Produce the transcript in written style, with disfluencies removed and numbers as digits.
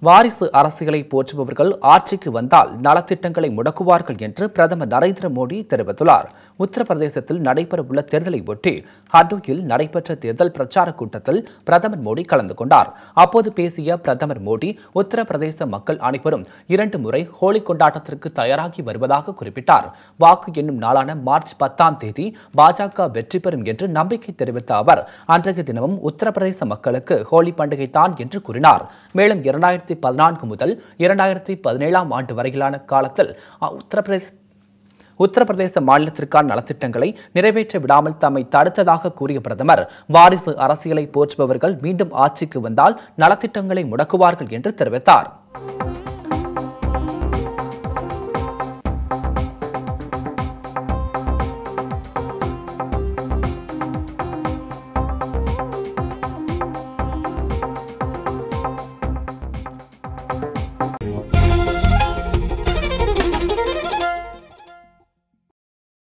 வாரிசு அரசியலை போற்றுபவர்கள் ஆட்சிக்கு வந்தால் நலத்திட்டங்களை முடக்குவார்கள் என்று பிரதமர் நரேந்திர மோடி தெரிவித்துள்ளார். உத்தரப்பிரதேசத்தில் நடைபெறவுள்ள தேர்தலை ஒட்டி ஹர்டோயில் நடைபெற்ற தேர்தல் பிரச்சார கூட்டத்தில் பிரதமர் மோடி கலந்து கொண்டார். அப்போது பேசிய பிரதமர் மோடி, உத்தரப்பிரதேச மக்கள் அனைவரும் 2 முறை ஹோலி கொண்டாட்டத்திற்கு தயாராகி வருவதாக குறிப்பிட்டார். வாக்கு எண்ணும் நாளான மார்ச் 10ஆம் தேதி பாஜக வெற்றி பெறும் என்று நம்பிக்கை தெரிவித்த அவர், அன்றைய தினமும் உத்தரப்பிரதேச மக்களுக்கு ஹோலி பண்டிகை தான் என்று கூறினார். மேலும் 2014 முதல் 2017ஆம் ஆண்டு வரையிலான காலத்தில் உத்தரப்பிரதேச மாநிலத்திற்கான நலத்திட்டங்களை நிறைவேற்ற விடாமல் தம்மை தடுத்ததாக கூறிய பிரதமர், வாரிசு அரசியலை போற்றுபவர்கள் மீண்டும் ஆட்சிக்கு வந்தால் நலத்திட்டங்களை முடக்குவார்கள் என்று தெரிவித்தார்.